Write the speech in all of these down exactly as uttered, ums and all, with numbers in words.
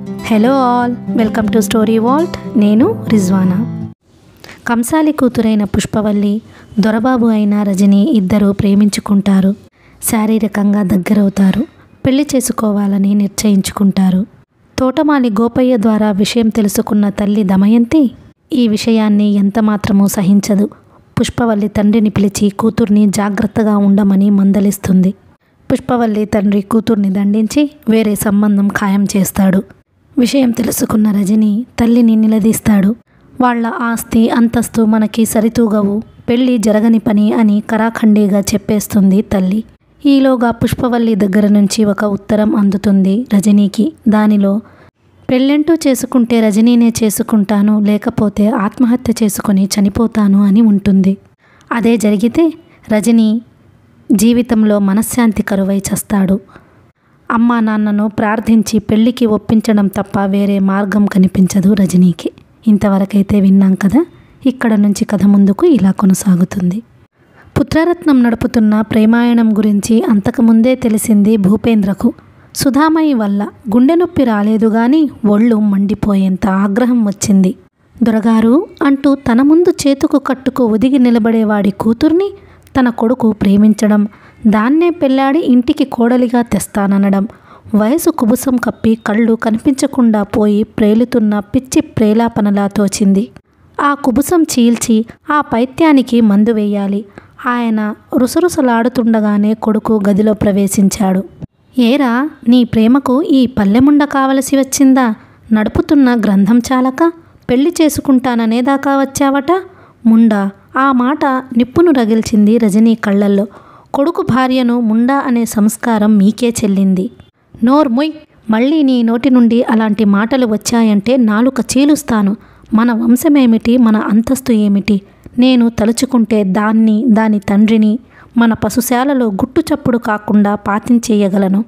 Hello all, welcome to story vault. నేను రిజ్వానా. కంసాలి కూతురైన పుష్పవల్లి, దొరబాబు అయిన రజని ఇద్దరూ ప్రేమించుకుంటారు. శారీరకంగా దగ్గరవుతారు. పెళ్లి చేసుకోవాలని నిశ్చయించుకుంటారు. తోటమాలి గోపయ్య ద్వారా విషయం తెలుసుకున్న తల్లి దమయంతి ఈ విషయాన్ని ఎంతమాత్రమూ సహించదు. పుష్పవల్లి తండ్రిని పిలిచి కూతుర్ని జాగ్రత్తగా ఉండమని మందలిస్తుంది. పుష్పవల్లి తండ్రి కూతుర్ని దండించి వేరే సంబంధం ఖాయం చేస్తాడు. విషయం తెలుసుకున్న రజని తల్లిని నిలదీస్తాడు. వాళ్ల ఆస్తి అంతస్తు మనకి సరితూగవు, పెళ్లి జరగని పని అని కరాఖండిగా చెప్పేస్తుంది తల్లి. ఈలోగా పుష్పవల్లి దగ్గర నుంచి ఒక ఉత్తరం అందుతుంది రజనీకి. దానిలో పెళ్ళంటూ చేసుకుంటే రజనీనే చేసుకుంటాను, లేకపోతే ఆత్మహత్య చేసుకుని చనిపోతాను అని ఉంటుంది. అదే జరిగితే రజనీ జీవితంలో మనశ్శాంతి కరువై చస్తాడు. అమ్మా నాన్నను ప్రార్థించి పెళ్లికి ఒప్పించడం తప్ప వేరే మార్గం కనిపించదు రజనీకి. ఇంతవరకైతే విన్నాం కదా. ఇక్కడ నుంచి కథ ముందుకు ఇలా కొనసాగుతుంది. పుత్రరత్నం నడుపుతున్న ప్రేమాయణం గురించి అంతకుముందే తెలిసింది భూపేంద్రకు. సుధామయి వల్ల గుండె నొప్పి రాలేదు గాని ఒళ్ళు మండిపోయేంత ఆగ్రహం వచ్చింది. దొరగారు అంటూ తన ముందు చేతుకు కట్టుకు ఒదిగి నిలబడేవాడి కూతుర్ని తన కొడుకు ప్రేమించడం, దాన్నే పెళ్లాడి ఇంటికి కోడలిగా తెస్తాననడం, వయసు కుబుసం కప్పి కళ్ళు కనిపించకుండా పోయి ప్రేలుతున్న పిచ్చి ప్రేలాపనలా తోచింది. ఆ కుబుసం చీల్చి ఆ పైత్యానికి మందు వేయాలి. ఆయన రుసరుసలాడుతుండగానే కొడుకు గదిలో ప్రవేశించాడు. ఏరా, నీ ప్రేమకు ఈ పల్లెముండ కావలసి వచ్చిందా? నడుపుతున్న గ్రంథం చాలక పెళ్లి చేసుకుంటాననేదాకా వచ్చావట ముండా. ఆ మాట నిప్పును రగిల్చింది రజనీ కళ్ళల్లో. కొడుకు భార్యను ముండా అనే సంస్కారం మీకే చెల్లింది. నోర్ముయ్, మళ్ళీ నీ నోటి నుండి అలాంటి మాటలు వచ్చాయంటే నాలుక చీలుస్తాను. మన వంశమేమిటి, మన అంతస్తు ఏమిటి? నేను తలుచుకుంటే దాన్ని, దాని తండ్రిని మన పశుశాలలో గుట్టు చప్పుడు కాకుండా పాతించేయగలను.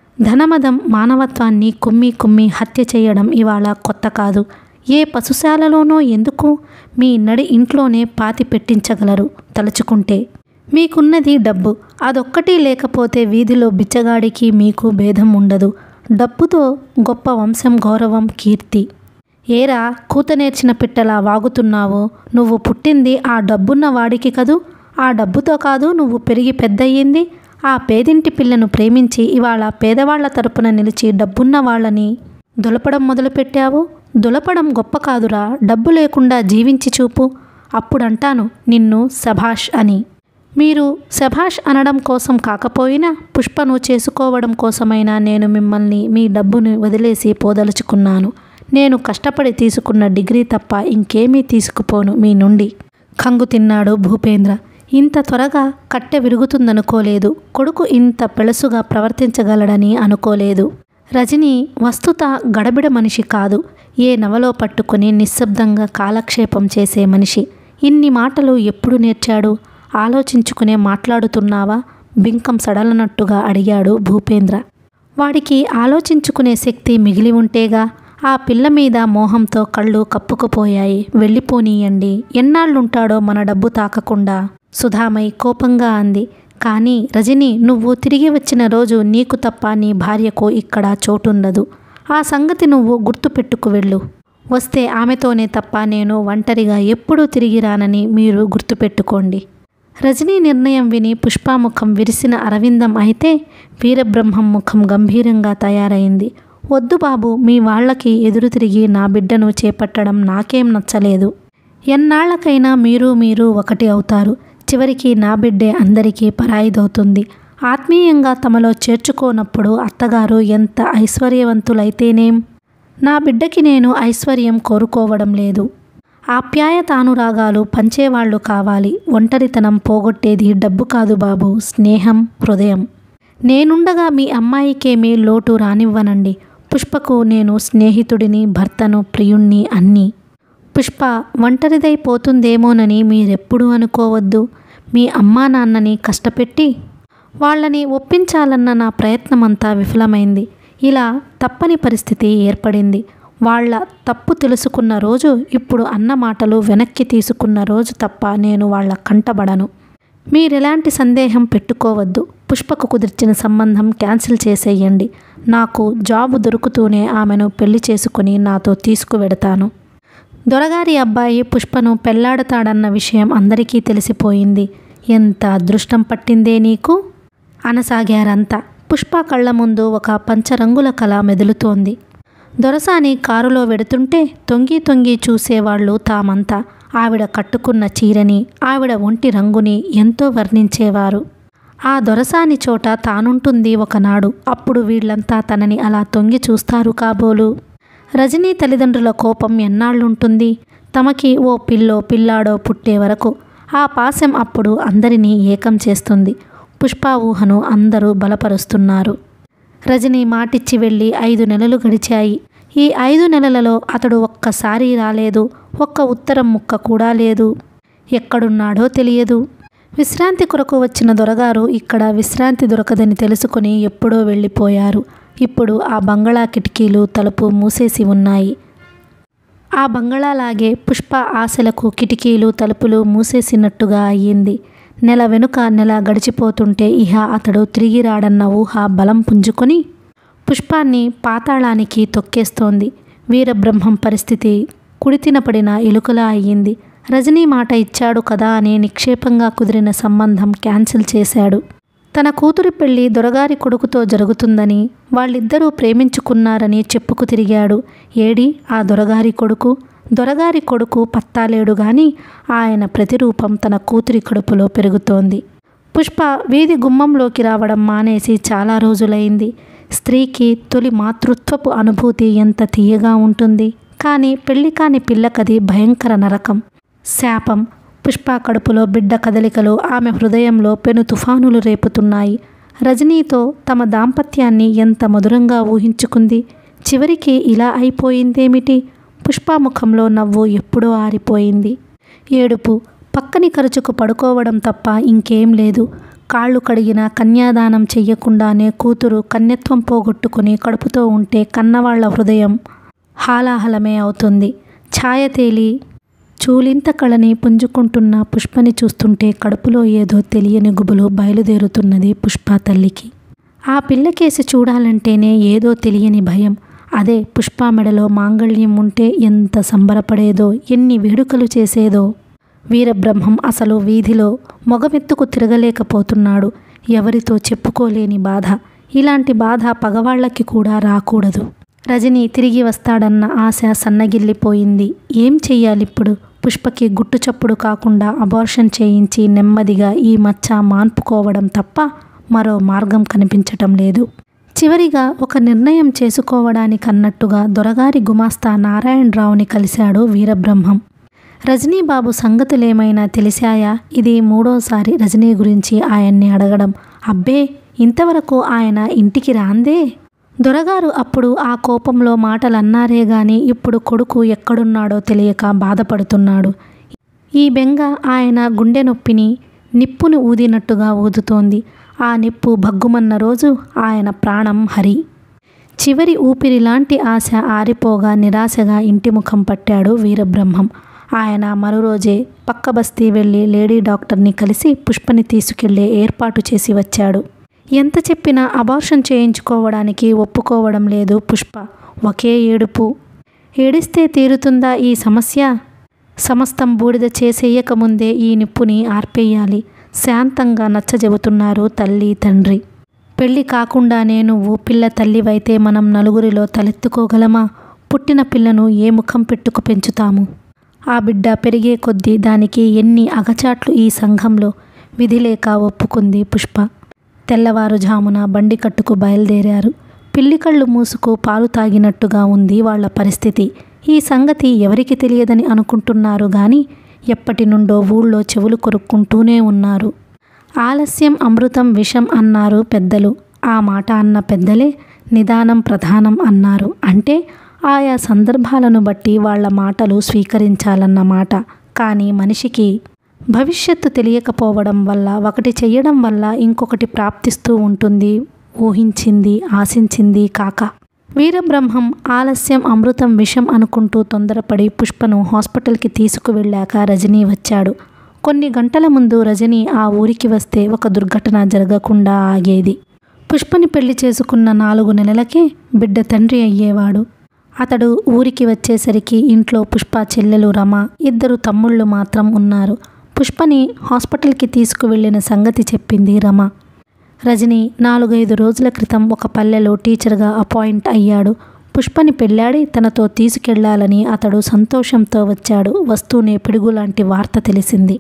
ధనమదం మానవత్వాన్ని కుమ్మి కుమ్మి హత్య చేయడం ఇవాళ కొత్త కాదు. ఏ పశుశాలలోనో ఎందుకు, మీ నడి ఇంట్లోనే పాతి పెట్టించగలరు తలుచుకుంటే. మీకున్నది డబ్బు, అదొక్కటి లేకపోతే వీధిలో బిచ్చగాడికి మీకు భేదం ఉండదు. డబ్బుతో గొప్ప వంశం, గౌరవం, కీర్తి. ఏరా, కూత నేర్చిన పిట్టలా వాగుతున్నావు? నువ్వు పుట్టింది ఆ డబ్బున్న వాడికి కదూ. ఆ డబ్బుతో కాదు నువ్వు పెరిగి పెద్దయ్యింది. ఆ పేదింటి పిల్లను ప్రేమించి ఇవాళ పేదవాళ్ల తరపున నిలిచి డబ్బున్న వాళ్ళని దులపడం మొదలుపెట్టావు. దులపడం గొప్ప కాదురా, డబ్బు లేకుండా జీవించి చూపు. అప్పుడంటాను నిన్ను శభాష్ అని. మీరు శభాష్ అనడం కోసం కాకపోయినా పుష్పను చేసుకోవడం కోసమైనా నేను మిమ్మల్ని, మీ డబ్బును వదిలేసి పోదలుచుకున్నాను. నేను కష్టపడి తీసుకున్న డిగ్రీ తప్ప ఇంకేమీ తీసుకుపోను మీ నుండి. కంగు తిన్నాడు భూపేంద్ర. ఇంత త్వరగా కట్టె విరుగుతుందనుకోలేదు. కొడుకు ఇంత పెళసుగా ప్రవర్తించగలడని అనుకోలేదు. రజని వస్తుత గడబిడ మనిషి కాదు. ఏ నవలో పట్టుకుని నిశ్శబ్దంగా కాలక్షేపం చేసే మనిషి. ఇన్ని మాటలు ఎప్పుడు నేర్చాడు? ఆలోచించుకునే మాట్లాడుతున్నావా? బింకం సడలనట్టుగా అడిగాడు భూపేంద్ర. వాడికి ఆలోచించుకునే శక్తి మిగిలి ఉంటేగా. ఆ పిల్ల మీద మోహంతో కళ్ళు కప్పుకుపోయాయి. వెళ్ళిపోనీయండి, ఎన్నాళ్ళుంటాడో మన డబ్బు తాకకుండా, సుధామై కోపంగా అంది. కానీ రజని, నువ్వు తిరిగి వచ్చిన రోజు నీకు తప్ప నీ భార్యకు ఇక్కడ చోటుండదు. ఆ సంగతి నువ్వు గుర్తుపెట్టుకు వెళ్ళు. వస్తే ఆమెతోనే తప్ప నేను ఒంటరిగా ఎప్పుడూ తిరిగి రానని మీరు గుర్తుపెట్టుకోండి. రజనీ నిర్ణయం విని పుష్పాముఖం విరిసిన అరవిందం అయితే వీరబ్రహ్మం ముఖం గంభీరంగా తయారైంది. వద్దు బాబు, మీ వాళ్లకి ఎదురు తిరిగి నా బిడ్డను చేపట్టడం నాకేం నచ్చలేదు. ఎన్నాళ్లకైనా మీరు మీరు ఒకటి అవుతారు. చివరికి నా బిడ్డే అందరికీ పరాయిదవుతుంది. ఆత్మీయంగా తమలో చేర్చుకోనప్పుడు అత్తగారు ఎంత ఐశ్వర్యవంతులైతేనేం? నా బిడ్డకి నేను ఐశ్వర్యం కోరుకోవడం లేదు. ఆప్యాయతానురాగాలు పంచేవాళ్లు కావాలి. ఒంటరితనం పోగొట్టేది డబ్బు కాదు బాబు, స్నేహం, హృదయం. నేనుండగా మీ అమ్మాయికేమీ లోటు రానివ్వనండి. పుష్పకు నేను స్నేహితుడిని, భర్తను, ప్రియుణ్ణి, అన్నీ. పుష్ప ఒంటరిదైపోతుందేమోనని మీరెప్పుడూ అనుకోవద్దు. మీ అమ్మా నాన్నని కష్టపెట్టి వాళ్ళని ఒప్పించాలన్న నా ప్రయత్నమంతా విఫలమైంది. ఇలా తప్పని పరిస్థితి ఏర్పడింది. వాళ్ళ తప్పు తెలుసుకున్న రోజు, ఇప్పుడు అన్న మాటలు వెనక్కి తీసుకున్న రోజు తప్ప నేను వాళ్ళ కంటబడను. మీరెలాంటి సందేహం పెట్టుకోవద్దు. పుష్పకు కుదిర్చిన సంబంధం క్యాన్సిల్ చేసేయండి. నాకు జాబు దొరుకుతూనే ఆమెను పెళ్లి చేసుకుని నాతో తీసుకువెడతాను. దొరగారి అబ్బాయి పుష్పను పెళ్లాడతాడన్న విషయం అందరికీ తెలిసిపోయింది. ఎంత అదృష్టం పట్టిందే నీకు అనసాగారంతా. పుష్ప కళ్ళ ముందు ఒక పంచరంగుల కళ మెదులుతోంది. దొరసాని కారులో వెడుతుంటే తొంగి తొంగి చూసేవాళ్ళు తామంతా. ఆవిడ కట్టుకున్న చీరని, ఆవిడ ఒంటి రంగుని ఎంతో వర్ణించేవారు. ఆ దొరసాని చోట తానుంటుంది ఒకనాడు. అప్పుడు వీళ్లంతా తనని అలా తొంగి చూస్తారు కాబోలు. రజనీ తల్లిదండ్రుల కోపం ఎన్నాళ్ళుంటుంది? తమకి ఓ పిల్లో పిల్లాడో పుట్టే వరకు. ఆ పాశం అప్పుడు అందరినీ ఏకం చేస్తుంది. పుష్ప ఊహను అందరూ బలపరుస్తున్నారు. రజనీ మాటిచ్చి వెళ్ళి ఐదు నెలలు గడిచాయి. ఈ ఐదు నెలలలో అతడు ఒక్కసారి రాలేదు. ఒక్క ఉత్తరం ముక్క కూడా లేదు. ఎక్కడున్నాడో తెలియదు. విశ్రాంతి కొరకు వచ్చిన దొరగారు ఇక్కడ విశ్రాంతి దొరకదని తెలుసుకుని ఎప్పుడో వెళ్ళిపోయారు. ఇప్పుడు ఆ బంగళా కిటికీలు తలుపు మూసేసి ఉన్నాయి. ఆ బంగళాలాగే పుష్ప ఆశలకు కిటికీలు తలుపులు మూసేసినట్టుగా అయ్యింది. నెల వెనుక నెల గడిచిపోతుంటే ఇహ అతడు తిరిగి రాడన్న ఊహ బలం పుంజుకొని పుష్పాన్ని పాతాళానికి తొక్కేస్తోంది. వీరబ్రహ్మం పరిస్థితి కుడితిన పడిన ఎలుకలా అయ్యింది. రజనీ మాట ఇచ్చాడు కదా అని నిక్షేపంగా కుదిరిన సంబంధం క్యాన్సిల్ చేశాడు. తన కూతురి పెళ్లి దొరగారి కొడుకుతో జరుగుతుందని, వాళ్ళిద్దరూ ప్రేమించుకున్నారని చెప్పుకు తిరిగాడు. ఏడి ఆ దొరగారి కొడుకు? దొరగారి కొడుకు పత్తాలేడు గాని ఆయన ప్రతిరూపం తన కూతురి కడుపులో పెరుగుతోంది. పుష్ప వీధి గుమ్మంలోకి రావడం మానేసి చాలా రోజులైంది. స్త్రీకి తొలి మాతృత్వపు అనుభూతి ఎంత తీయగా ఉంటుంది. కానీ పెళ్లి కాని పిల్లకది భయంకర నరకం, శాపం. పుష్ప కడుపులో బిడ్డ కదలికలు ఆమె హృదయంలో పెను తుఫానులు రేపుతున్నాయి. రజనీతో తమ దాంపత్యాన్ని ఎంత మధురంగా ఊహించుకుంది. చివరికి ఇలా అయిపోయిందేమిటి? పుష్ప ముఖంలో నవ్వు ఎప్పుడో ఆరిపోయింది. ఏడుపు. పక్కని ఖర్చుకు పడుకోవడం తప్ప ఇంకేం లేదు. కాళ్ళు కడిగిన కన్యాదానం చెయ్యకుండానే కూతురు కన్యత్వం పోగొట్టుకుని కడుపుతో ఉంటే కన్నవాళ్ల హృదయం హాలాహలమే అవుతుంది. ఛాయ తేలి చూలింత కళని పుంజుకుంటున్న పుష్పని చూస్తుంటే కడుపులో ఏదో తెలియని గుబులు బయలుదేరుతున్నది పుష్ప తల్లికి. ఆ పిల్లకేసి చూడాలంటేనే ఏదో తెలియని భయం. అదే పుష్ప మెడలో మాంగళ్యం ఉంటే ఎంత సంబరపడేదో, ఎన్ని వేడుకలు చేసేదో. వీరబ్రహ్మం అసలు వీధిలో మొగమెత్తుకు తిరగలేకపోతున్నాడు. ఎవరితో చెప్పుకోలేని బాధ. ఇలాంటి బాధ పగవాళ్లకి కూడా రాకూడదు. రజనీ తిరిగి వస్తాడన్న ఆశ సన్నగిల్లిపోయింది. ఏం చెయ్యాలిప్పుడు? పుష్పకి గుట్టు చప్పుడు కాకుండా అబార్షన్ చేయించి నెమ్మదిగా ఈ మచ్చ మాన్పుకోవడం తప్ప మరో మార్గం కనిపించటం లేదు. చివరిగా ఒక నిర్ణయం చేసుకోవడానికన్నట్టుగా దొరగారి గుమాస్తా నారాయణరావుని కలిశాడు వీరబ్రహ్మం. రజనీబాబు సంగతులేమైనా తెలిసాయా? ఇది మూడోసారి రజనీ గురించి ఆయన్ని అడగడం. అబ్బే, ఇంతవరకు ఆయన ఇంటికి రాందే. దొరగారు అప్పుడు ఆ కోపంలో మాటలన్నారే గాని ఇప్పుడు కొడుకు ఎక్కడున్నాడో తెలియక బాధపడుతున్నాడు. ఈ బెంగ ఆయన గుండె నొప్పిని నిప్పును ఊదినట్టుగా ఊదుతోంది. ఆ నిప్పు భగ్గుమన్న రోజు ఆయన ప్రాణం హరి. చివరి ఊపిరిలాంటి ఆశ ఆరిపోగా నిరాశగా ఇంటి ముఖం పట్టాడు వీరబ్రహ్మం. ఆయన మరో రోజే పక్క బస్తీ వెళ్ళి లేడీ డాక్టర్ని కలిసి పుష్పని తీసుకెళ్లే ఏర్పాటు చేసి వచ్చాడు. ఎంత చెప్పినా అబార్షన్ చేయించుకోవడానికి ఒప్పుకోవడం లేదు పుష్ప. ఒకే ఏడుపు. ఏడిస్తే తీరుతుందా ఈ సమస్య? సమస్తం బూడిద చేసేయకముందే ఈ నిప్పుని ఆర్పేయాలి. శాంతంగా నచ్చజెబుతున్నారు తల్లి తండ్రి. పెళ్ళి కాకుండానే నువ్వు పిల్ల తల్లివైతే మనం నలుగురిలో తలెత్తుకోగలమా? పుట్టిన పిల్లను ఏ ముఖం పెట్టుకు పెంచుతాము? ఆ బిడ్డ పెరిగే కొద్దీ దానికి ఎన్ని అగచాట్లు ఈ సంఘంలో. విధిలేక ఒప్పుకుంది పుష్ప. తెల్లవారుజామున బండి కట్టుకు బయలుదేరారు. పిల్లి కళ్ళు మూసుకు పాలు తాగినట్టుగా ఉంది వాళ్ల పరిస్థితి. ఈ సంగతి ఎవరికి తెలియదని అనుకుంటున్నారు గాని ఎప్పటి నుండో ఊళ్ళో చెవులు కొరుక్కుంటూనే ఉన్నారు. ఆలస్యం అమృతం విషం అన్నారు పెద్దలు. ఆ మాట అన్న పెద్దలే నిదానం ప్రధానం అన్నారు. అంటే ఆయా సందర్భాలను బట్టి వాళ్ల మాటలు స్వీకరించాలన్నమాట. కానీ మనిషికి భవిష్యత్తు తెలియకపోవడం వల్ల ఒకటి చెయ్యడం వల్ల ఇంకొకటి ప్రాప్తిస్తూ ఉంటుంది. ఊహించింది ఆశించింది కాక. వీరబ్రహ్మం ఆలస్యం అమృతం విషం అనుకుంటూ తొందరపడి పుష్పను హాస్పిటల్కి తీసుకువెళ్ళాక రజనీ వచ్చాడు. కొన్ని గంటల ముందు రజనీ ఆ ఊరికి వస్తే ఒక దుర్ఘటన జరగకుండా ఆగేది. పుష్పని పెళ్లి చేసుకున్న నాలుగు నెలలకే బిడ్డ తండ్రి అయ్యేవాడు. అతడు ఊరికి వచ్చేసరికి ఇంట్లో పుష్ప చెల్లెలు రమ, ఇద్దరు తమ్ముళ్ళు మాత్రం ఉన్నారు. పుష్పని హాస్పిటల్కి తీసుకువెళ్ళిన సంగతి చెప్పింది రమ. రజని నాలుగైదు రోజుల క్రితం ఒక పల్లెలో టీచర్గా అపాయింట్ అయ్యాడు. పుష్పని పెళ్ళాడి తనతో తీసుకెళ్లాలని అతడు సంతోషంతో వచ్చాడు. వస్తూనే పిడుగులాంటి వార్త తెలిసింది.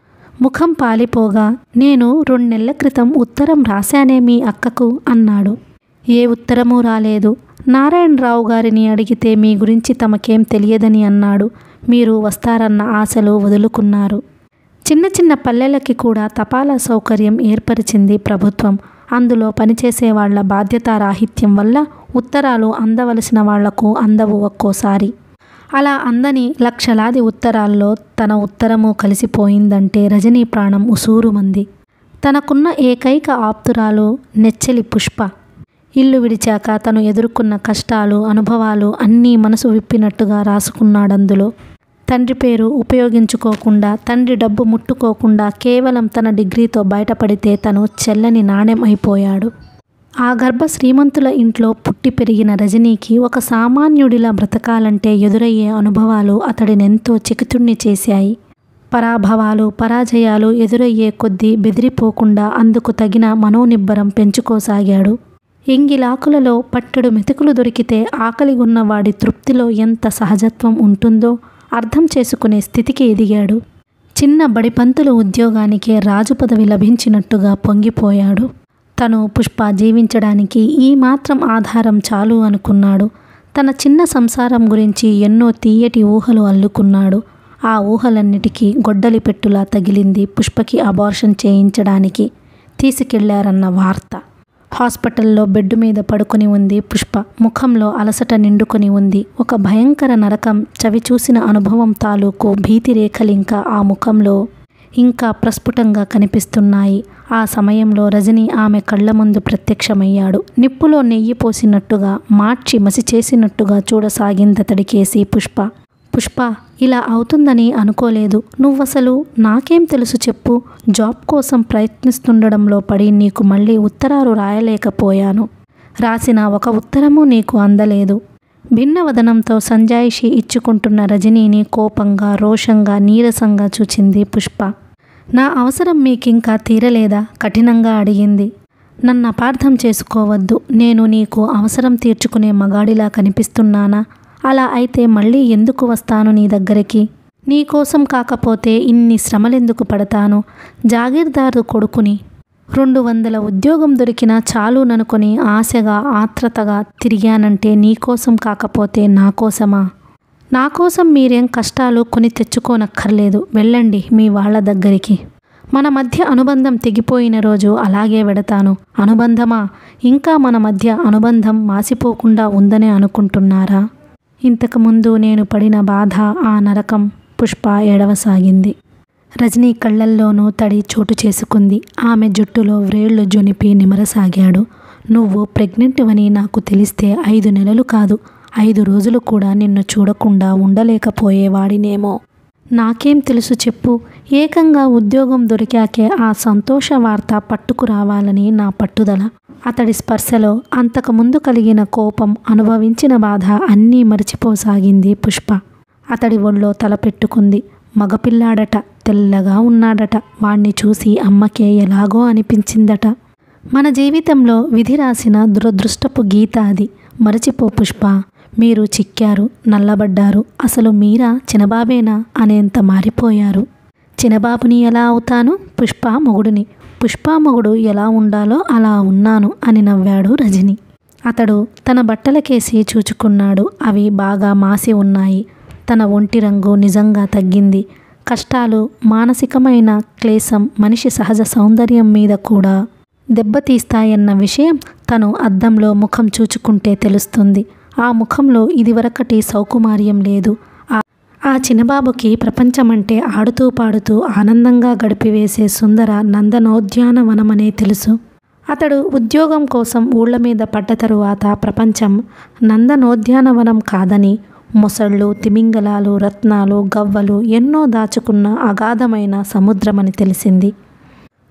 ముఖం పాలిపోగా, నేను రెండు నెలల క్రితం ఉత్తరం రాశానే మీ అక్కకు అన్నాడు. ఏ ఉత్తరమూ రాలేదు. నారాయణరావు గారిని అడిగితే మీ గురించి తమకేం తెలియదని అన్నాడు. మీరు వస్తారన్న ఆశలు వదులుకున్నారు. చిన్న చిన్న పల్లెలకి కూడా తపాలా సౌకర్యం ఏర్పరిచింది ప్రభుత్వం. అందులో పనిచేసే వాళ్ల బాధ్యతారాహిత్యం వల్ల ఉత్తరాలు అందవలసిన వాళ్లకు అందవు ఒక్కోసారి. అలా అందని లక్షలాది ఉత్తరాల్లో తన ఉత్తరము కలిసిపోయిందంటే రజనీ ప్రాణం ఉసూరుమంది. తనకున్న ఏకైక ఆప్తురాలు నెచ్చెలి పుష్ప. ఇల్లు విడిచాక తను ఎదుర్కొన్న కష్టాలు, అనుభవాలు అన్నీ మనసు విప్పినట్టుగా రాసుకున్నాడందులో. తండ్రి పేరు ఉపయోగించుకోకుండా, తండ్రి డబ్బు ముట్టుకోకుండా కేవలం తన డిగ్రీతో బయటపడితే తను చెల్లని నాణెం అయిపోయాడు. ఆ గర్భ శ్రీమంతుల ఇంట్లో పుట్టి పెరిగిన రజనీకి ఒక సామాన్యుడిలా బ్రతకాలంటే ఎదురయ్యే అనుభవాలు అతడినెంతో చకితుణ్ణి చేశాయి. పరాభవాలు, పరాజయాలు ఎదురయ్యే కొద్దీ బెదిరిపోకుండా అందుకు తగిన మనోనిబ్బరం పెంచుకోసాగాడు. ఎంగిలాకులలో పట్టెడు మెతుకులు దొరికితే ఆకలిగొన్నవాడి తృప్తిలో ఎంత సహజత్వం ఉంటుందో అర్థం చేసుకునే స్థితికి ఎదిగాడు. చిన్న బడిపంతులు ఉద్యోగానికే రాజు పదవి లభించినట్టుగా పొంగిపోయాడు. తను పుష్ప జీవించడానికి ఈ మాత్రం ఆధారం చాలు అనుకున్నాడు. తన చిన్న సంసారం గురించి ఎన్నో తీయటి ఊహలు అల్లుకున్నాడు. ఆ ఊహలన్నిటికీ గొడ్డలి పెట్టులా తగిలింది పుష్పకి అబార్షన్ చేయించడానికి తీసుకెళ్లారన్న వార్త. హాస్పిటల్లో బెడ్ మీద పడుకుని ఉంది పుష్ప. ముఖంలో అలసట నిండుకొని ఉంది. ఒక భయంకర నరకం చవిచూసిన అనుభవం తాలూకు భీతి రేఖలింకా ఆ ముఖంలో ఇంకా ప్రస్ఫుటంగా కనిపిస్తున్నాయి. ఆ సమయంలో రజని ఆమె కళ్ల ముందు ప్రత్యక్షమయ్యాడు. నిప్పులో నెయ్యి పోసినట్టుగా, మార్చి మసి చేసినట్టుగా చూడసాగిందతడికేసి పుష్ప. పుష్ప, ఇలా అవుతుందని అనుకోలేదు. నువ్వసలు నాకేం తెలుసు చెప్పు. జాబ్ కోసం ప్రయత్నిస్తుండడంలో పడి నీకు మళ్ళీ ఉత్తరాలు రాయలేకపోయాను. రాసిన ఒక ఉత్తరమూ నీకు అందలేదు. భిన్నవదనంతో సంజాయిషి ఇచ్చుకుంటున్న రజనీని కోపంగా, రోషంగా, నీరసంగా చూచింది పుష్ప. నా అవసరం మీకింకా తీరలేదా? కఠినంగా అడిగింది. నన్ను అపార్థం చేసుకోవద్దు. నేను నీకు అవసరం తీర్చుకునే మగాడిలా కనిపిస్తున్నానా? అలా అయితే మళ్ళీ ఎందుకు వస్తాను నీ దగ్గరికి? నీకోసం కాకపోతే ఇన్ని శ్రమలెందుకు పడతాను? జాగీర్దారు కొడుకుని. రెండు వందల ఉద్యోగం దొరికినా చాలుననుకొని ఆశగా, ఆత్రతగా తిరిగానంటే నీకోసం కాకపోతే నా కోసమా? నా కోసం మీరేం కష్టాలు కొని తెచ్చుకోనక్కర్లేదు. వెళ్ళండి మీ వాళ్ళ దగ్గరికి. మన మధ్య అనుబంధం తెగిపోయిన రోజు అలాగే వెడతాను. అనుబంధమా? ఇంకా మన మధ్య అనుబంధం మాసిపోకుండా ఉందనే అనుకుంటున్నారా? ఇంతకుముందు నేను పడిన బాధ, ఆ నరకం. పుష్ప ఏడవసాగింది. రజనీ కళ్ళల్లోనూ తడి చోటు చేసుకుంది. ఆమె జుట్టులో వ్రేళ్లు జొనిపి నిమరసాగాడు. నువ్వు ప్రెగ్నెంట్వని నాకు తెలిస్తే ఐదు నెలలు కాదు, ఐదు రోజులు కూడా నిన్ను చూడకుండా ఉండలేకపోయేవాడినేమో. నాకేం తెలుసు చెప్పు. ఏకంగా ఉద్యోగం దొరికాకే ఆ సంతోష వార్త పట్టుకురావాలని నా పట్టుదల. అతడి స్పర్శలో అంతకుముందు కలిగిన కోపం, అనుభవించిన బాధ అన్నీ మరిచిపోసాగింది పుష్ప. అతడి ఒళ్ళో తలపెట్టుకుంది. మగపిల్లాడట, తెల్లగా ఉన్నాడట. వాణ్ణి చూసి అమ్మకే ఎలాగో అనిపించిందట. మన జీవితంలో విధి రాసిన దురదృష్టపు గీత అది. మరచిపో పుష్ప. మీరు చిక్కారు, నల్లబడ్డారు. అసలు మీరా చినబాబేనా అనేంత మారిపోయారు. చినబాబుని ఎలా అవుతాను? పుష్ప మొగుడిని. పుష్ప మొగుడు ఎలా ఉండాలో అలా ఉన్నాను అని నవ్వాడు రజని. అతడు తన బట్టలకేసి చూచుకున్నాడు. అవి బాగా మాసి ఉన్నాయి. తన ఒంటి రంగు నిజంగా తగ్గింది. కష్టాలు, మానసికమైన క్లేశం మనిషి సహజ సౌందర్యం మీద కూడా దెబ్బతీస్తాయన్న విషయం తను అద్దంలో ముఖం చూచుకుంటే తెలుస్తుంది. ఆ ముఖంలో ఇదివరకటి సౌకుమార్యం లేదు. ఆ చిన్నబాబుకి ప్రపంచమంటే ఆడుతూ పాడుతూ ఆనందంగా గడిపివేసే సుందర నందనోద్యానవనమనే తెలుసు. అతడు ఉద్యోగం కోసం ఊళ్ల మీద పడ్డ తరువాత ప్రపంచం నందనోద్యానవనం కాదని, మొసళ్ళు, తిమింగలాలు, రత్నాలు, గవ్వలు ఎన్నో దాచుకున్న అగాధమైన సముద్రమని తెలిసింది.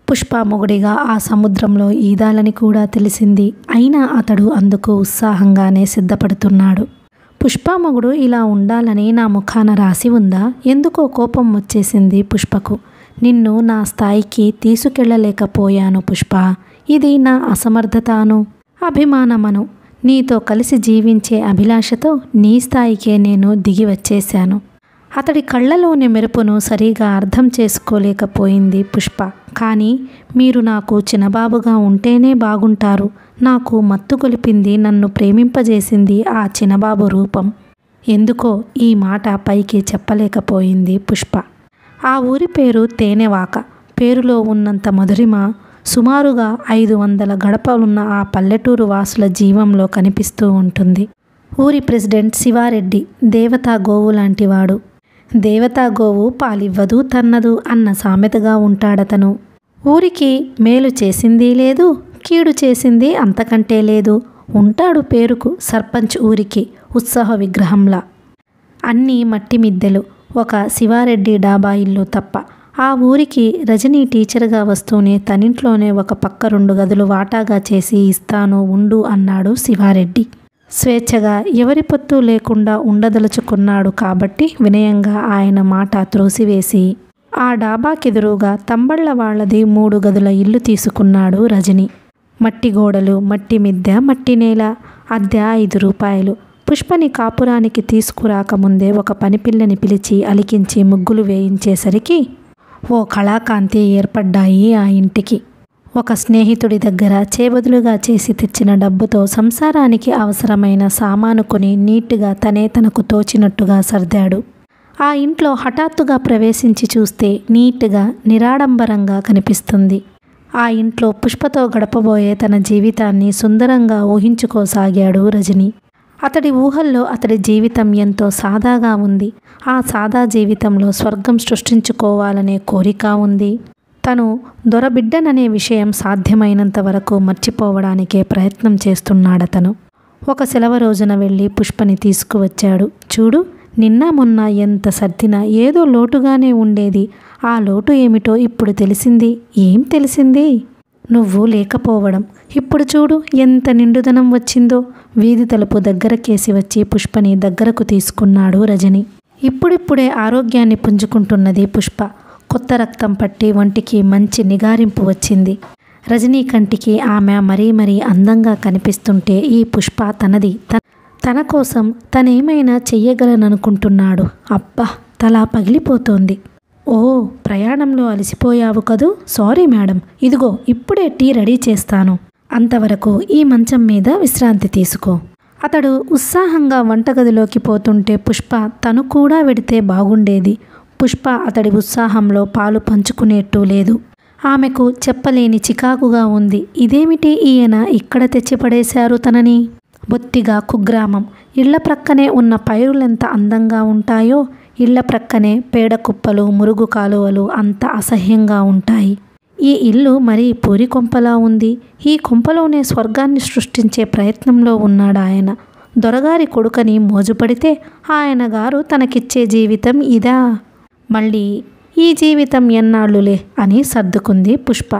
పుష్ప మొగుడిగా ఆ సముద్రంలో ఈదాలని కూడా తెలిసింది. అయినా అతడు అందుకు ఉత్సాహంగానే సిద్ధపడుతున్నాడు. పుష్ప మొగుడు ఇలా ఉండాలని నా ముఖాన రాసి ఉందా? ఎందుకో కోపం వచ్చేసింది పుష్పకు. నిన్ను నా స్థాయికి తీసుకెళ్ళలేకపోయాను పుష్ప. ఇది నా అసమర్థతను, అభిమానమను. నీతో కలిసి జీవించే అభిలాషతో నీ స్థాయికే నేను దిగి వచ్చేశాను. అతడి కళ్ళలోని మెరుపును సరిగా అర్థం చేసుకోలేకపోయింది పుష్ప. కానీ మీరు నాకు చిన్నబాబుగా ఉంటేనే బాగుంటారు. నాకు మత్తు కొలిపింది, నన్ను ప్రేమింపజేసింది ఆ చిన్నబాబు రూపం. ఎందుకో ఈ మాట పైకి చెప్పలేకపోయింది పుష్ప. ఆ ఊరి పేరు తేనెవాక. పేరులో ఉన్నంత మధురిమ సుమారుగా ఐదు వందల గడపలున్న ఆ పల్లెటూరు వాసుల జీవంలో కనిపిస్తూ ఉంటుంది. ఊరి ప్రెసిడెంట్ శివారెడ్డి దేవతా గోవు లాంటివాడు. దేవతా గోవు పాలివ్వదు తన్నదు అన్న సామెతగా ఉంటాడతను. ఊరికి మేలు చేసింది లేదు, కీడు చేసింది అంతకంటే లేదు. ఉంటాడు పేరుకు సర్పంచ్ ఊరికి ఉత్సాహ విగ్రహంలా. అన్నీ మట్టి మిద్దెలు, ఒక శివారెడ్డి డాబా ఇల్లు తప్ప. ఆ ఊరికి రజనీ టీచర్గా వస్తూనే తనింట్లోనే ఒక పక్క రెండు గదులు వాటాగా చేసి ఇస్తాను ఉండు అన్నాడు శివారెడ్డి. స్వేచ్ఛగా ఎవరి పొత్తు లేకుండా ఉండదలుచుకున్నాడు కాబట్టి వినయంగా ఆయన మాట త్రోసివేసి ఆ డాబాకెదురుగా తంబళ్ల వాళ్లది మూడు గదుల ఇల్లు తీసుకున్నాడు రజని. మట్టి గోడలు, మట్టి మిద్దె, మట్టి నేల. అద్దె ఐదు రూపాయలు. పుష్పని కాపురానికి తీసుకురాకముందే ఒక పనిపిల్లని పిలిచి అలికించి ముగ్గులు వేయించేసరికి ఓ కళాకాంతి ఏర్పడ్డాయి ఆ ఇంటికి. ఒక స్నేహితుడి దగ్గర చేబదులుగా చేసి తెచ్చిన డబ్బుతో సంసారానికి అవసరమైన సామాను కొని నీట్గా తనే తనకు తోచినట్టుగా సర్దాడు. ఆ ఇంట్లో హఠాత్తుగా ప్రవేశించి చూస్తే నీట్గా నిరాడంబరంగా కనిపిస్తుంది. ఆ ఇంట్లో పుష్పతో గడపబోయే తన జీవితాన్ని సుందరంగా ఊహించుకోసాగాడు రజని. అతడి ఊహల్లో అతడి జీవితం ఎంతో సాదాగా ఉంది. ఆ సాదా జీవితంలో స్వర్గం సృష్టించుకోవాలనే కోరిక ఉంది. తను దొరబిడ్డననే విషయం సాధ్యమైనంత వరకు మర్చిపోవడానికే ప్రయత్నం చేస్తున్నాడతను. ఒక సెలవు రోజున వెళ్ళి పుష్పని తీసుకువచ్చాడు. చూడు, నిన్న మొన్న ఎంత సర్దినా ఏదో లోటుగానే ఉండేది. ఆ లోటు ఏమిటో ఇప్పుడు తెలిసింది. ఏం తెలిసింది? నువ్వు లేకపోవడం. ఇప్పుడు చూడు ఎంత నిండుదనం వచ్చిందో. వీధి తలుపు దగ్గరకేసి వచ్చి పుష్పని దగ్గరకు తీసుకున్నాడు రజని. ఇప్పుడిప్పుడే ఆరోగ్యాన్ని పుంజుకుంటున్నది పుష్ప. కొత్త రక్తం పట్టి ఒంటికి మంచి నిగారింపు వచ్చింది. రజనీ కంటికి ఆమె మరీ మరీ అందంగా కనిపిస్తుంటే ఈ పుష్ప తనది తన కోసం తనేమైనా చెయ్యగలననుకుంటున్నాడు. అబ్బా, తల పగిలిపోతోంది. ఓ, ప్రయాణంలో అలసిపోయావు కదూ. సారీ మేడం, ఇదిగో ఇప్పుడే టీ రెడీ చేస్తాను. అంతవరకు ఈ మంచం మీద విశ్రాంతి తీసుకో. అతడు ఉత్సాహంగా వంటగదిలోకి పోతుంటే పుష్ప తను కూడా వెడితే బాగుండేది. పుష్ప అతడి ఉత్సాహంలో పాలు పంచుకునేట్టు లేదు. ఆమెకు చెప్పలేని చికాకుగా ఉంది. ఇదేమిటి ఈయన ఇక్కడ తెచ్చిపడేశారు తనని? బొత్తిగా కుగ్రామం. ఇళ్ల ప్రక్కనే ఉన్న పైరులెంత అందంగా ఉంటాయో ఇళ్ల ప్రక్కనే పేడ కుప్పలు, మురుగు కాలువలు అంత అసహ్యంగా ఉంటాయి. ఈ ఇల్లు మరీ పూరి కొంపలా ఉంది. ఈ కొంపలోనే స్వర్గాన్ని సృష్టించే ప్రయత్నంలో ఉన్నాడు ఆయన. దొరగారి కొడుకని మోజుపడితే ఆయన గారు తనకిచ్చే జీవితం ఇదా? మళ్ళీ ఈ జీవితం ఎన్నాళ్ళులే అని సర్దుకుంది పుష్ప.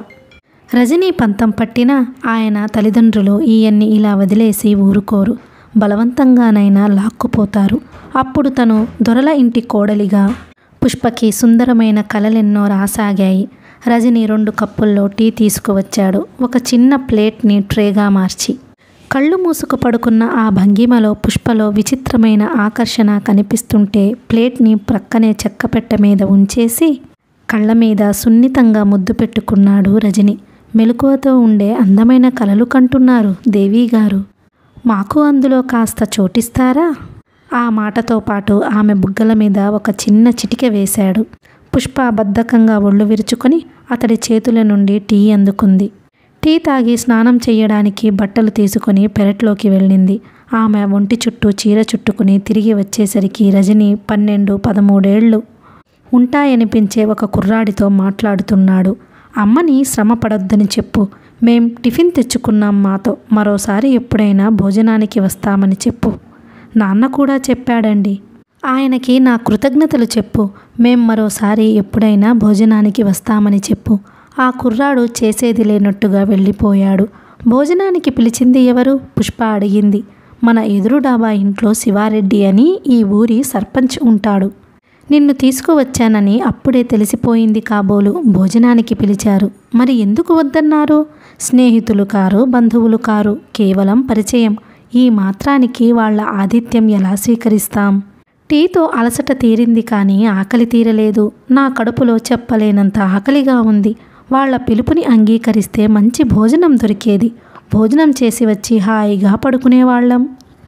రజనీ పంతం పట్టినా ఆయన తల్లిదండ్రులు ఈయన్ని ఇలా వదిలేసి ఊరుకోరు. బలవంతంగానైనా లాక్కుపోతారు. అప్పుడు తను దొరల ఇంటి కోడలిగా పుష్పకి సుందరమైన కలలెన్నో రాసాగాయి. రజని రెండు కప్పుల్లో టీ తీసుకువచ్చాడు. ఒక చిన్న ప్లేట్ని ట్రేగా మార్చి కళ్ళు మూసుకు పడుకున్న ఆ భంగిమలో పుష్పలో విచిత్రమైన ఆకర్షణ కనిపిస్తుంటే ప్లేట్ని ప్రక్కనే చెక్కపెట్ట మీద ఉంచేసి కళ్ళ మీద సున్నితంగా ముద్దు పెట్టుకున్నాడు రజని. మెలకువతో ఉండే అందమైన కలలు కంటున్నారు దేవీగారు. మాకు అందులో కాస్త చోటిస్తారా? ఆ మాటతో పాటు ఆమె బుగ్గల మీద ఒక చిన్న చిటిక వేశాడు. పుష్ప బద్ధకంగా ఒళ్ళు విరుచుకొని అతడి చేతుల నుండి టీ అందుకుంది. టీ తాగి స్నానం చెయ్యడానికి బట్టలు తీసుకుని పెరట్లోకి వెళ్ళింది. ఆమె ఒంటి చుట్టూ చీర చుట్టుకుని తిరిగి వచ్చేసరికి రజని పన్నెండు పదమూడేళ్లు ఉంటాయనిపించే ఒక కుర్రాడితో మాట్లాడుతున్నాడు. అమ్మని శ్రమ పడొద్దని చెప్పు. మేం టిఫిన్ తెచ్చుకున్నాం మాతో. మరోసారి ఎప్పుడైనా భోజనానికి వస్తామని చెప్పు. నాన్న కూడా చెప్పాడండి. ఆయనకి నా కృతజ్ఞతలు చెప్పు. మేం మరోసారి ఎప్పుడైనా భోజనానికి వస్తామని చెప్పు. ఆ కుర్రాడు చేసేది లేనట్టుగా వెళ్ళిపోయాడు. భోజనానికి పిలిచింది ఎవరు? పుష్ప అడిగింది. మన ఎదురు డాబా ఇంట్లో శివారెడ్డి అని ఈ ఊరి సర్పంచ్ ఉంటాడు. నిన్ను తీసుకువచ్చానని అప్పుడే తెలిసిపోయింది కాబోలు భోజనానికి పిలిచారు. మరి ఎందుకు వద్దన్నారు? స్నేహితులు కారు, బంధువులు కారు, కేవలం పరిచయం. ఈ మాత్రానికి వాళ్ళ ఆతిథ్యం ఎలా స్వీకరిస్తాం? టీతో అలసట తీరింది కానీ ఆకలి తీరలేదు. నా కడుపులో చెప్పలేనంత ఆకలిగా ఉంది. వాళ్ళ పిలుపుని అంగీకరిస్తే మంచి భోజనం దొరికేది. భోజనం చేసి వచ్చి హాయిగా పడుకునేవాళ్ళం.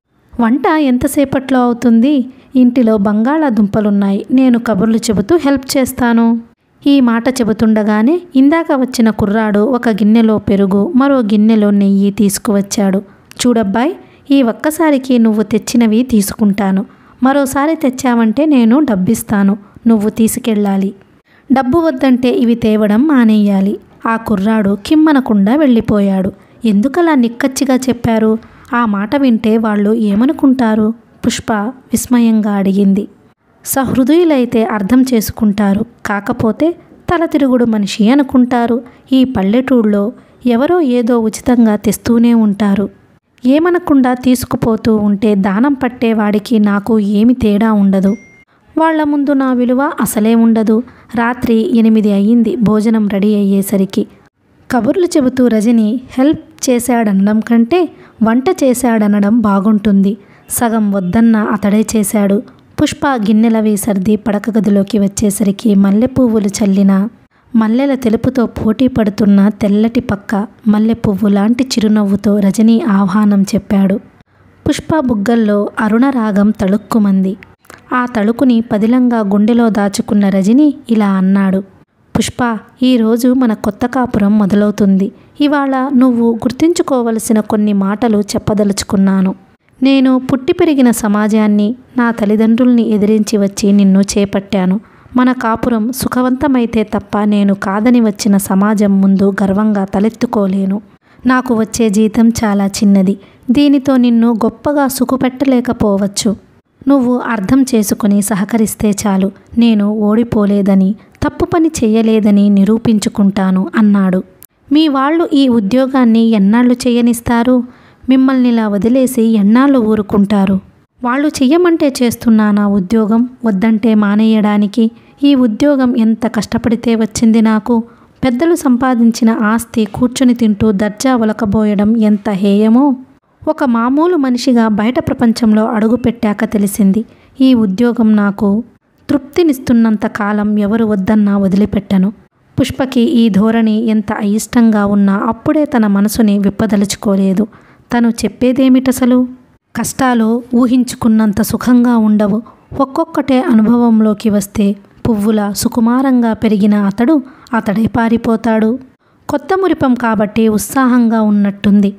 వంట ఎంతసేపట్లో అవుతుంది? ఇంటిలో బంగాళాదుంపలున్నాయి. నేను కబుర్లు చెబుతూ హెల్ప్ చేస్తాను. ఈ మాట చెబుతుండగానే ఇందాక వచ్చిన కుర్రాడు ఒక గిన్నెలో పెరుగు, మరో గిన్నెలో నెయ్యి తీసుకువచ్చాడు. చూడబ్బాయ్, ఈ ఒక్కసారికి నువ్వు తెచ్చినవి తీసుకుంటాను. మరోసారి తెచ్చావంటే నేను డబ్బిస్తాను. నువ్వు తీసుకెళ్ళాలి. డబ్బు వద్దంటే ఇవి తేవడం మానేయాలి. ఆ కుర్రాడు కిమ్మనకుండా వెళ్ళిపోయాడు. ఎందుకలా నిక్కచ్చిగా చెప్పారు? ఆ మాట వింటే వాళ్ళు ఏమనుకుంటారు? పుష్ప విస్మయంగా అడిగింది. సహృదయులైతే అర్థం చేసుకుంటారు. కాకపోతే తల తిరుగుడు మనిషి అనుకుంటారు. ఈ పల్లెటూళ్ళలో ఎవరో ఏదో ఉచితంగా తెస్తూనే ఉంటారు. ఏమనకుండా తీసుకుపోతూ ఉంటే దానం పట్టేవాడికి నాకు ఏమి తేడా ఉండదు. వాళ్ల ముందు నా విలువ అసలే ఉండదు. రాత్రి ఎనిమిది అయ్యింది భోజనం రెడీ అయ్యేసరికి. కబుర్లు చెబుతూ రజని హెల్ప్ చేశాడనడం కంటే వంట చేశాడనడం బాగుంటుంది. సగం వద్దన్న అతడే చేశాడు. పుష్ప గిన్నెలవి సర్ది పడక గదిలోకి వచ్చేసరికి మల్లె పువ్వులు చల్లిన మల్లెల తెలుపుతో పోటీ పడుతున్న తెల్లటి పక్క మల్లె పువ్వు లాంటి చిరునవ్వుతో రజని ఆహ్వానం చెప్పాడు. పుష్ప బుగ్గల్లో అరుణరాగం తళుక్కుమంది. ఆ తళుకుని పదిలంగా గుండెలో దాచుకున్న రజని ఇలా అన్నాడు. పుష్ప, ఈరోజు మన కొత్త కాపురం మొదలవుతుంది. ఇవాళ నువ్వు గుర్తుంచుకోవలసిన కొన్ని మాటలు చెప్పదలుచుకున్నాను. నేను పుట్టి పెరిగిన సమాజాన్ని, నా తల్లిదండ్రుల్ని ఎదిరించి వచ్చి నిన్ను చేపట్టాను. మన కాపురం సుఖవంతమైతే తప్ప నేను కాదని వచ్చిన సమాజం ముందు గర్వంగా తలెత్తుకోలేను. నాకు వచ్చే జీతం చాలా చిన్నది. దీనితో నిన్ను గొప్పగా సుఖపెట్టలేకపోవచ్చు. నువ్వు అర్థం చేసుకుని సహకరిస్తే చాలు. నేను ఓడిపోలేదని, తప్పు పని చెయ్యలేదని నిరూపించుకుంటాను అన్నాడు. మీ వాళ్ళు ఈ ఉద్యోగాన్ని ఎన్నాళ్ళు చేయనిస్తారు? మిమ్మల్నిలా వదిలేసి ఎన్నాళ్ళు ఊరుకుంటారు? వాళ్ళు చెయ్యమంటే చేస్తున్నానా ఉద్యోగం, వద్దంటే మానేయడానికి? ఈ ఉద్యోగం ఎంత కష్టపడితే వచ్చింది నాకు. పెద్దలు సంపాదించిన ఆస్తి కూర్చుని తింటూ దర్జా ఒలకబోయడం ఎంత హేయమో ఒక మామూలు మనిషిగా బయట ప్రపంచంలో అడుగుపెట్టాక తెలిసింది. ఈ ఉద్యోగం నాకు తృప్తినిస్తున్నంత కాలం ఎవరు వద్దన్నా వదిలిపెట్టను. పుష్పకి ఈ ధోరణి ఎంత అయిష్టంగా ఉన్నా అప్పుడే తన మనసుని విప్పదలుచుకోలేదు. తను చెప్పేదేమిటసలు? కష్టాలు ఊహించుకున్నంత సుఖంగా ఉండవు. ఒక్కొక్కటే అనుభవంలోకి వస్తే పువ్వుల సుకుమారంగా పెరిగిన అతడు అతడే పారిపోతాడు. కొత్త మురిపం కాబట్టి ఉత్సాహంగా ఉన్నట్టుంది.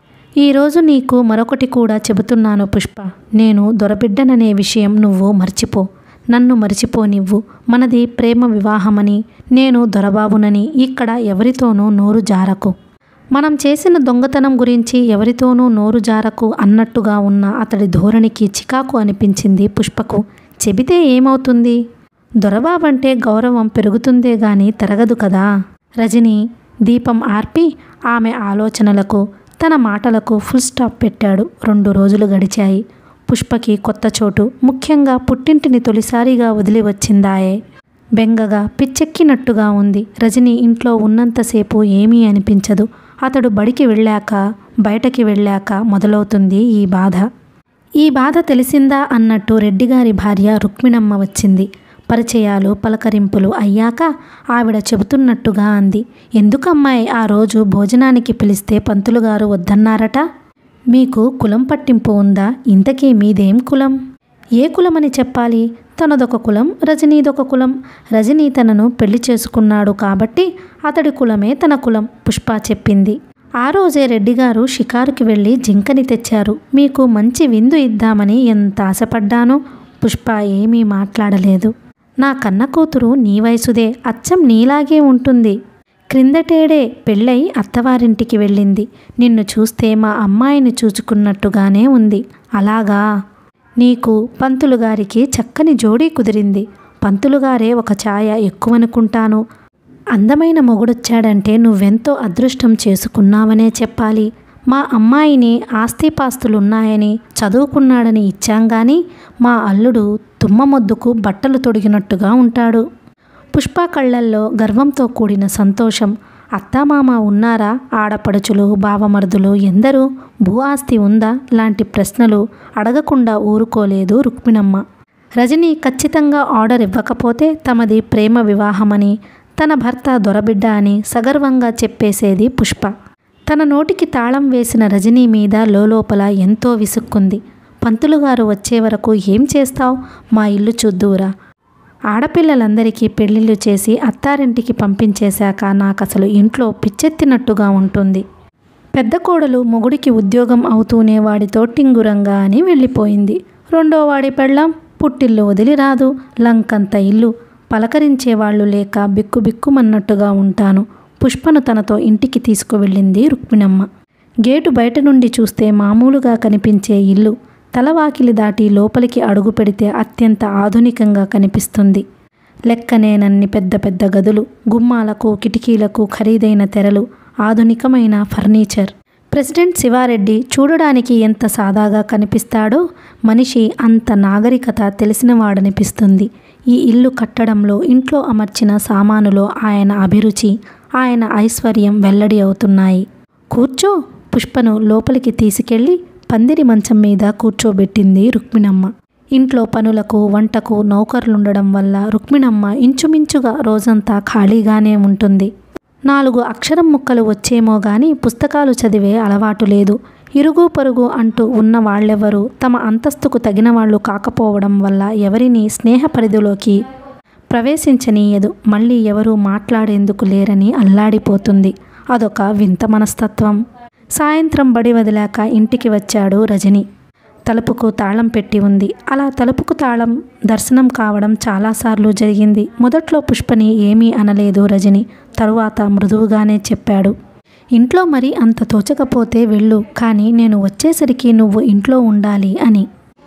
ఈరోజు నీకు మరొకటి కూడా చెబుతున్నాను పుష్ప. నేను దొరబిడ్డననే విషయం నువ్వు మర్చిపో. నన్ను మరిచిపోనివ్వు. మనది ప్రేమ వివాహమని, నేను దొరబాబునని ఇక్కడ ఎవరితోనూ నోరు జారకు. మనం చేసిన దొంగతనం గురించి ఎవరితోనూ నోరు జారకు అన్నట్టుగా ఉన్న అతడి ధోరణికి చికాకు అనిపించింది పుష్పకు. చెబితే ఏమవుతుంది? దొరబాబంటే గౌరవం పెరుగుతుందే గాని తరగదు కదా. రజని దీపం ఆర్పి ఆమె ఆలోచనలకు, తన మాటలకు ఫుల్ స్టాప్ పెట్టాడు. రెండు రోజులు గడిచాయి. పుష్పకి కొత్త చోటు, ముఖ్యంగా పుట్టింటిని తొలిసారిగా వదిలి వచ్చిందాయే. బెంగగా పిచ్చెక్కినట్టుగా ఉంది. రజని ఇంట్లో ఉన్నంతసేపు ఏమీ అనిపించదు. అతడు బడికి వెళ్ళాక, బయటకి వెళ్ళాక మొదలవుతుంది ఈ బాధ. ఈ బాధ తెలిసిందా అన్నట్టు రెడ్డిగారి భార్య రుక్మిణమ్మ వచ్చింది. పరిచయాలు పలకరింపులు అయ్యాక ఆవిడ చెబుతున్నట్టుగా అంది. ఎందుకమ్మాయి ఆ రోజు భోజనానికి పిలిస్తే పంతులుగారు వద్దన్నారట? మీకు కులం పట్టింపు ఉందా? ఇంతకీ మీదేం కులం? ఏ కులమని చెప్పాలి? తనదొక కులం, రజనీదొక కులం. రజనీ తనను పెళ్లి చేసుకున్నాడు కాబట్టి అతడి కులమే తన కులం పుష్ప చెప్పింది. ఆ రోజే రెడ్డిగారు షికారుకి వెళ్ళి జింకని తెచ్చారు. మీకు మంచి విందు ఇద్దామని ఎంత ఆశపడ్డానో. పుష్ప ఏమీ మాట్లాడలేదు. నా కన్న కూతురు నీ వయసుదే, అచ్చం నీలాగే ఉంటుంది. క్రిందటేడే పెళ్ళై అత్తవారింటికి వెళ్ళింది. నిన్ను చూస్తే మా అమ్మాయిని చూచుకున్నట్టుగానే ఉంది. అలాగా? నీకు పంతులుగారికి చక్కని జోడీ కుదిరింది. పంతులుగారే ఒక ఛాయ ఎక్కువనుకుంటాను. అందమైన మొగుడొచ్చాడంటే నువ్వెంతో అదృష్టం చేసుకున్నావనే చెప్పాలి. మా అమ్మాయిని ఆస్తిపాస్తులున్నాయని చదువుకున్నాడని ఇచ్చాం గాని మా అల్లుడు తుమ్మమొద్దుకు బట్టలు తొడిగినట్టుగా ఉంటాడు. పుష్ప కళ్ళల్లో గర్వంతో కూడిన సంతోషం. అత్తామామ ఉన్నారా? ఆడపడుచులు, బావమరుదులు ఎందరూ? భూ ఆస్తి ఉందా? లాంటి ప్రశ్నలు అడగకుండా ఊరుకోలేదు రుక్మిణమ్మ. రజని ఖచ్చితంగా ఆర్డర్ ఇవ్వకపోతే తమది ప్రేమ వివాహమని, తన భర్త దొరబిడ్డ అని సగర్వంగా చెప్పేసేది పుష్ప. తన నోటికి తాళం వేసిన రజనీ మీద లోలోపల ఎంతో విసుక్కుంది. పంతులుగారు వచ్చే వరకు ఏం చేస్తావు? మా ఇల్లు చూద్దువురా. ఆడపిల్లలందరికీ పెళ్ళిళ్ళు చేసి అత్తారింటికి పంపించేశాక నాకసలు ఇంట్లో పిచ్చెత్తినట్టుగా ఉంటుంది. పెద్ద కోడలు మొగుడికి ఉద్యోగం అవుతూనే వాడితో టింగురంగా అని వెళ్ళిపోయింది. రెండో వాడి పెళ్ళాం పుట్టిల్లు వదిలి రాదు. లంకంత ఇల్లు. పలకరించేవాళ్లు లేక బిక్కుబిక్కుమన్నట్టుగా ఉంటాను. పుష్పను తనతో ఇంటికి తీసుకువెళ్ళింది రుక్మిణమ్మ. గేటు బయట నుండి చూస్తే మామూలుగా కనిపించే ఇల్లు తలవాకిలి దాటి లోపలికి అడుగు పెడితే అత్యంత ఆధునికంగా కనిపిస్తుంది. లెక్కనేనన్ని పెద్ద పెద్ద గదులు, గుమ్మాలకు కిటికీలకు ఖరీదైన తెరలు, ఆధునికమైన ఫర్నిచర్. ప్రెసిడెంట్ శివారెడ్డి చూడడానికి ఎంత సాదాగా కనిపిస్తాడో మనిషి అంత నాగరికత తెలిసినవాడనిపిస్తుంది. ఈ ఇల్లు కట్టడంలో, ఇంట్లో అమర్చిన సామానులో ఆయన అభిరుచి, ఆయన ఐశ్వర్యం వెల్లడి అవుతున్నాయి. కూర్చో. పుష్పను లోపలికి తీసుకెళ్లి పందిరి మంచం మీద కూర్చోబెట్టింది రుక్మిణమ్మ. ఇంట్లో పనులకు, వంటకు నౌకర్లుండడం వల్ల రుక్మిణమ్మ ఇంచుమించుగా రోజంతా ఖాళీగానే ఉంటుంది. నాలుగు అక్షరం ముక్కలు వచ్చేమో గాని పుస్తకాలు చదివే అలవాటు లేదు. ఇరుగు పొరుగు అంటూ ఉన్న వాళ్ళెవరూ తమ అంతస్తుకు తగిన వాళ్ళు కాకపోవడం వల్ల ఎవరినీ స్నేహ పరిధిలోకి ప్రవేశించనీయదు. మళ్ళీ ఎవరూ మాట్లాడేందుకు లేరని అల్లాడిపోతుంది. అదొక వింత మనస్తత్వం. సాయంత్రం బడి వదిలాక ఇంటికి వచ్చాడు రజని. తలుపుకు తాళం పెట్టి ఉంది. అలా తలుపుకు తాళం దర్శనం కావడం చాలాసార్లు జరిగింది. మొదట్లో పుష్పని ఏమీ అనలేదు రజని. తరువాత మృదువుగానే చెప్పాడు, ఇంట్లో మరి అంత తోచకపోతే వెళ్ళు, కానీ నేను వచ్చేసరికి నువ్వు ఇంట్లో ఉండాలి అని.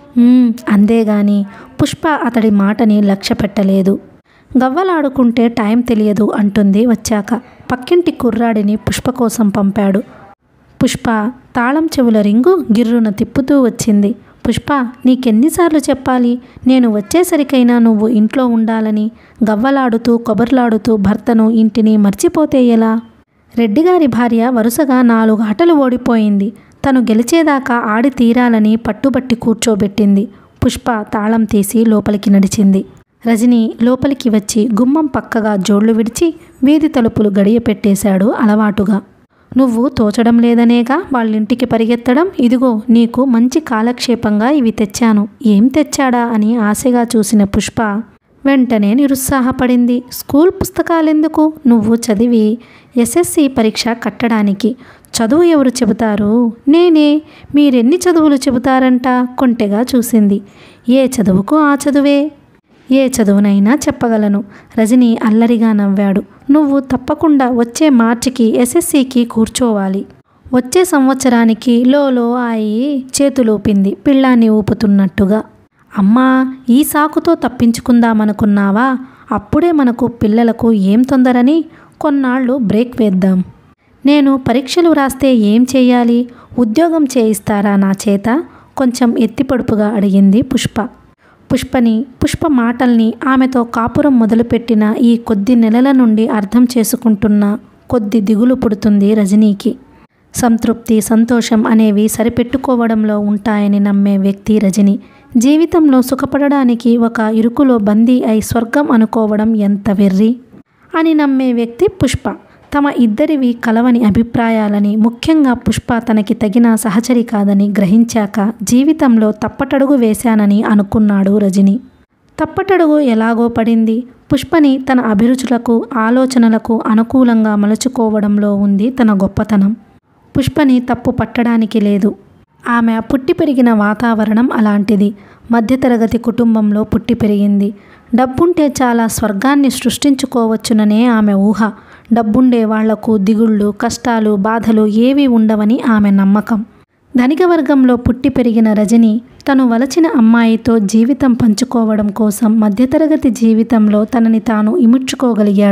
అందేగాని పుష్ప అతడి మాటని లక్ష్య పెట్టలేదు. గవ్వలాడుకుంటే టైం తెలియదు అంటుంది వచ్చాక. పక్కింటి కుర్రాడిని పుష్ప కోసం పంపాడు. పుష్ప తాళం చెవుల రింగు గిర్రున తిప్పుతూ వచ్చింది. పుష్ప, నీకెన్నిసార్లు చెప్పాలి? నేను వచ్చేసరికైనా నువ్వు ఇంట్లో ఉండాలని. గవ్వలాడుతూ కొబర్లాడుతూ భర్తను ఇంటిని మర్చిపోతే ఎలా? రెడ్డిగారి భార్య వరుసగా నాలుగు ఆటలు ఓడిపోయింది. తను గెలిచేదాకా ఆడి తీరాలని పట్టుబట్టి కూర్చోబెట్టింది. పుష్ప తాళం తీసి లోపలికి నడిచింది. రజని లోపలికి వచ్చి గుమ్మం పక్కగా జోళ్లు విడిచి వీధి తలుపులు గడియ పెట్టేశాడు అలవాటుగా. నువ్వు తోచడం లేదనేగా వాళ్ళింటికి పరిగెత్తడం. ఇదిగో నీకు మంచి కాలక్షేపంగా ఇవి తెచ్చాను. ఏం తెచ్చాడా అని ఆశగా చూసిన పుష్ప వెంటనే నిరుత్సాహపడింది. స్కూల్ పుస్తకాలెందుకు? నువ్వు చదివి ఎస్ఎస్సి పరీక్ష కట్టడానికి. చదువు ఎవరు చెబుతారు? నేనే. మీరెన్ని చదువులు చెబుతారంట? కొంటెగా చూసింది. ఏ చదువుకు ఆ చదువే. ఏ చదువునైనా చెప్పగలను. రజని అల్లరిగా నవ్వాడు. నువ్వు తప్పకుండా వచ్చే మార్చికి ఎస్ఎస్సికి కూర్చోవాలి. వచ్చే సంవత్సరానికి లోలో ఆయి చేతులూపింది పిల్లాన్ని ఊపుతున్నట్టుగా. అమ్మా, ఈ సాకుతో తప్పించుకుందామనుకున్నావా? అప్పుడే మనకు పిల్లలకు ఏం తొందరని కొన్నాళ్ళు బ్రేక్ వేద్దాం. నేను పరీక్షలు రాస్తే ఏం చెయ్యాలి? ఉద్యోగం చేయిస్తారా నా చేత? కొంచెం ఎత్తిపడుపుగా అడిగింది పుష్ప. పుష్పని, పుష్ప మాటల్ని, ఆమెతో కాపురం మొదలుపెట్టిన ఈ కొద్ది నెలల నుండి అర్థం చేసుకుంటున్న కొద్ది దిగులు పుడుతుంది రజనీకి. సంతృప్తి, సంతోషం అనేవి సరిపెట్టుకోవడంలో ఉంటాయని నమ్మే వ్యక్తి రజని. జీవితంలో సుఖపడడానికి ఒక ఇరుకులో బందీ అయి స్వర్గం అనుకోవడం ఎంత వెర్రి అని నమ్మే వ్యక్తి పుష్ప. తమ ఇద్దరివి కలవని అభిప్రాయాలని, ముఖ్యంగా పుష్ప తనకి తగిన సహచరి కాదని గ్రహించాక జీవితంలో తప్పటడుగు వేశానని అనుకున్నాడు రజని. తప్పటడుగు ఎలాగో పడింది. పుష్పని తన అభిరుచులకు, ఆలోచనలకు అనుకూలంగా మలుచుకోవడంలో ఉంది తన గొప్పతనం. పుష్పని తప్పు పట్టడానికి లేదు. ఆమె పుట్టి పెరిగిన వాతావరణం అలాంటిది. మధ్యతరగతి కుటుంబంలో పుట్టి పెరిగింది. డబ్బుంటే చాలా స్వర్గాన్ని సృష్టించుకోవచ్చుననే ఆమె ఊహ. డబ్బుండే వాళ్లకు దిగుళ్ళు, కష్టాలు, బాధలు ఏవీ ఉండవని ఆమె నమ్మకం. ధనిక వర్గంలో పుట్టి పెరిగిన రజని తను వలచిన అమ్మాయితో జీవితం పంచుకోవడం కోసం మధ్యతరగతి జీవితంలో తనని తాను ఇముడ్చుకోగలిగాడు.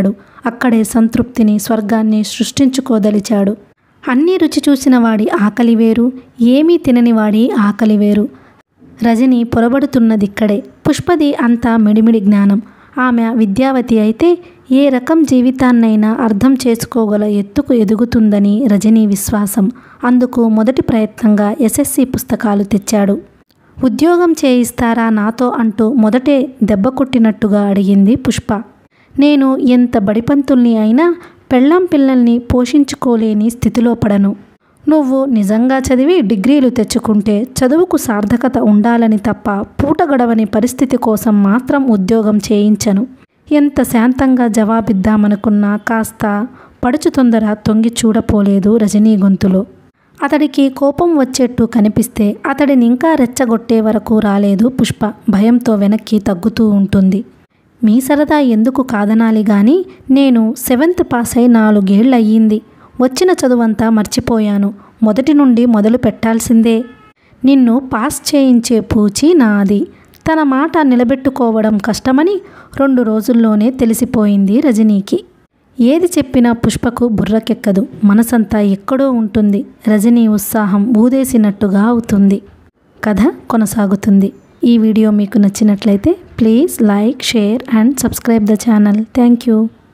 అక్కడే సంతృప్తిని, స్వర్గాన్ని సృష్టించుకోదలిచాడు. అన్నీ రుచి చూసిన వాడి ఆకలి వేరు, ఏమీ తినని వాడి ఆకలి వేరు. రజని పొరబడుతున్నదిక్కడే. పుష్పది అంతా మిడిమిడి జ్ఞానం. ఆమె విద్యావతి అయితే ఏ రకం జీవితాన్నైనా అర్థం చేసుకోగల ఎత్తుకు ఎదుగుతుందని రజనీ విశ్వాసం. అందుకు మొదటి ప్రయత్నంగా ఎస్ఎస్సి పుస్తకాలు తెచ్చాడు. ఉద్యోగం చేయిస్తారా నాతో అంటూ మొదటే దెబ్బ కొట్టినట్టుగా అడిగింది పుష్ప. నేను ఎంత బడిపంతుల్ని అయినా పెళ్ళాం పిల్లల్ని పోషించుకోలేని స్థితిలో పడను. నువ్వు నిజంగా చదివి డిగ్రీలు తెచ్చుకుంటే చదువుకు సార్థకత ఉండాలని తప్ప పూట గడవని పరిస్థితి కోసం మాత్రం ఉద్యోగం చేయించను. ఎంత శాంతంగా జవాబిద్దామనుకున్నా కాస్త పడుచు తొందర తొంగి చూడపోలేదు రజనీ గొంతులో. అతడికి కోపం వచ్చేట్టు కనిపిస్తే అతడిని ఇంకా రెచ్చగొట్టే వరకు రాలేదు పుష్ప. భయంతో వెనక్కి తగ్గుతూ ఉంటుంది. మీ సరదా ఎందుకు కాదనాలి గాని నేను సెవెంత్ పాస్ అయి నాలుగేళ్లయ్యింది. వచ్చిన చదువంతా మర్చిపోయాను. మొదటి నుండి మొదలు పెట్టాల్సిందే. నిన్ను పాస్ చేయించే పూచి నాది. తన మాట నిలబెట్టుకోవడం కష్టమని రెండు రోజుల్లోనే తెలిసిపోయింది రజనీకి. ఏది చెప్పినా పుష్పకు బుర్రకెక్కదు. మనసంతా ఎక్కడో ఉంటుంది. రజనీ ఉత్సాహం ఊదేసినట్టుగా అవుతుంది. కథ కొనసాగుతుంది. ఈ వీడియో మీకు నచ్చినట్లయితే please like, share and subscribe the channel. Thank you.